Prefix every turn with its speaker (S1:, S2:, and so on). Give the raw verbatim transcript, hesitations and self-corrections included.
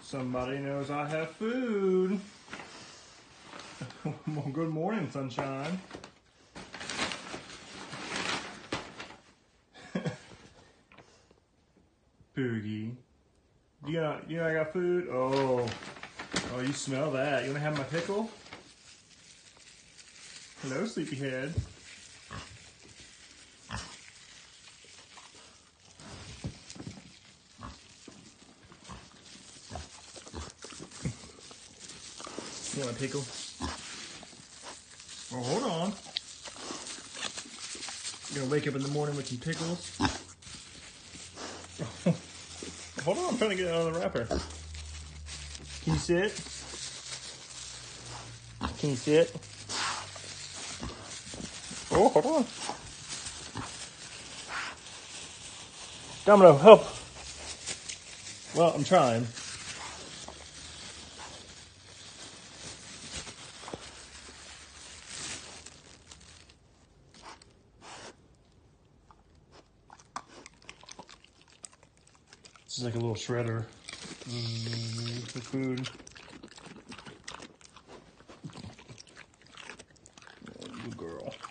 S1: Somebody knows I have food. Well, good morning, sunshine. Boogie. You know, you know I got food? Oh. Oh, you smell that. You wanna have my pickle? Hello, sleepyhead. You want a pickle? Oh, hold on. You're gonna wake up in the morning with some pickles. Hold on, I'm trying to get it out of the wrapper. Can you sit? Can you sit? Oh, hold on. Domino, help. Well, I'm trying. This is like a little shredder mm, for food. Oh, good girl.